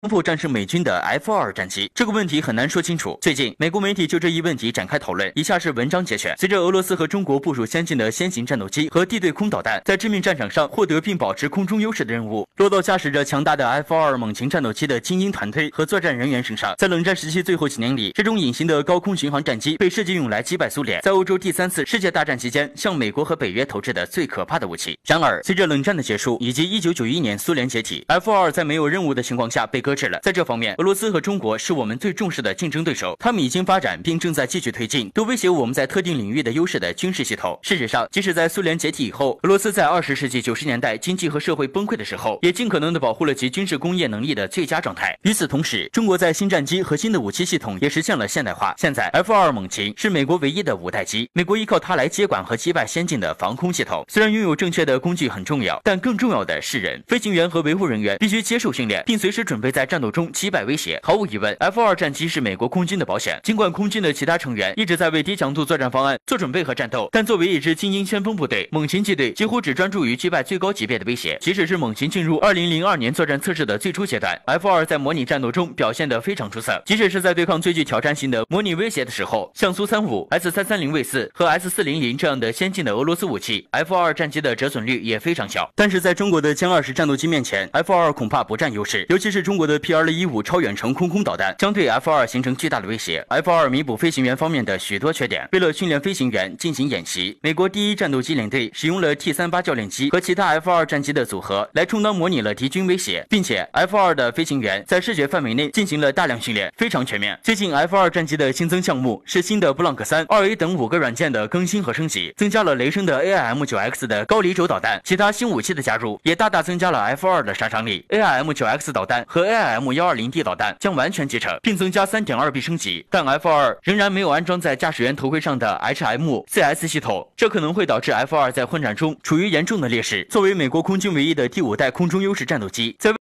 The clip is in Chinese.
突破战胜美军的 F-2战机？这个问题很难说清楚。最近，美国媒体就这一问题展开讨论。以下是文章节选：随着俄罗斯和中国部署先进的先行战斗机和地对空导弹，在致命战场上获得并保持空中优势的任务，落到驾驶着强大的 F-2猛禽战斗机的精英团队和作战人员身上。在冷战时期最后几年里，这种隐形的高空巡航战机被设计用来击败苏联，在欧洲第3次世界大战期间向美国和北约投掷的最可怕的武器。然而，随着冷战的结束以及1991年苏联解体 ，F-2在没有任务的情况下被搁置了。在这方面，俄罗斯和中国是我们最重视的竞争对手，他们已经发展并正在继续推进都威胁我们在特定领域的优势的军事系统。事实上，即使在苏联解体以后，俄罗斯在20世纪90年代经济和社会崩溃的时候，也尽可能的保护了其军事工业能力的最佳状态。与此同时，中国在新战机和新的武器系统也实现了现代化。现在 F-2猛禽是美国唯一的5代机，美国依靠它来接管和击败先进的防空系统。虽然拥有正确的工具很重要，但更重要的是人。飞行员和维护人员必须接受训练，并随时准备在战斗中击败威胁。毫无疑问 ，F-2战机是美国空军的保险。尽管空军的其他成员一直在为低强度作战方案做准备和战斗，但作为一支精英先锋部队，猛禽机队几乎只专注于击败最高级别的威胁。即使是猛禽进入2002年作战测试的最初阶段 ，F-2在模拟战斗中表现得非常出色。即使是在对抗最具挑战性的模拟威胁的时候，像苏35、S330V4和 S400这样的先进的俄罗斯武器 ，F-2战机的折损率也非常小。但是在中国的歼20战斗机面前 ，F-2恐怕不占优势，尤其是中国的 P-215超远程空导弹将对 F-2形成巨大的威胁。F-2弥补飞行员方面的许多缺点，为了训练飞行员进行演习，美国第1战斗机领队使用了 T-38教练机和其他 F-2战机的组合来充当模拟了敌军威胁，并且 F-2的飞行员在视觉范围内进行了大量训练，非常全面。最近 F-2战机的新增项目是新的布朗克3、2A 等5个软件的更新和升级，增加了雷声的 AIM-9X 的高离轴导弹，其他新武器的加入也大大增加了 F-2的杀伤力。AIM-9X 导弹和 AIM-120D 导弹将完全集成，并增加 3.2 倍升级，但 F-2仍然没有安装在驾驶员头盔上的 HM-CS 系统，这可能会导致 F-2在混战中处于严重的劣势。作为美国空军唯一的第5代空中优势战斗机，在